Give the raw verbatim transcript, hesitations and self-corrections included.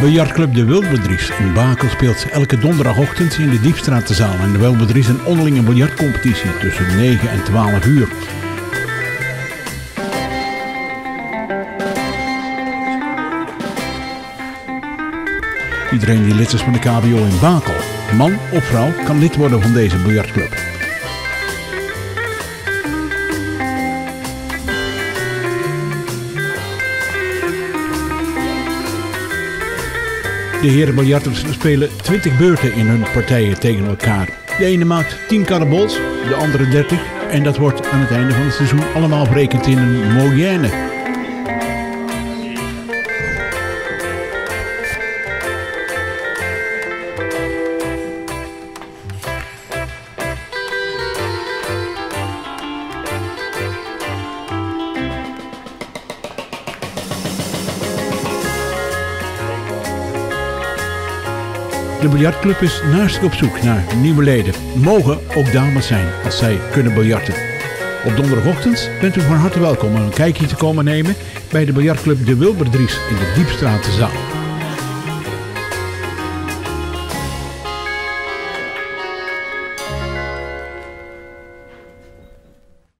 Biljartclub De Wilberdries in Bakel speelt elke donderdagochtend in de Diepstraatzaal. En de Wilberdries een onderlinge biljartcompetitie tussen negen en twaalf uur. Iedereen die lid is van de K B O in Bakel, man of vrouw, kan lid worden van deze biljartclub. De heren biljarters spelen twintig beurten in hun partijen tegen elkaar. De ene maakt tien karrebols, de andere dertig. En dat wordt aan het einde van het seizoen allemaal berekend in een moyenne. De biljartclub is naast op zoek naar nieuwe leden. Mogen ook dames zijn als zij kunnen biljarten. Op donderdagochtend bent u van harte welkom om een kijkje te komen nemen bij de biljartclub De Wilberdries in de Diepstraatzaal.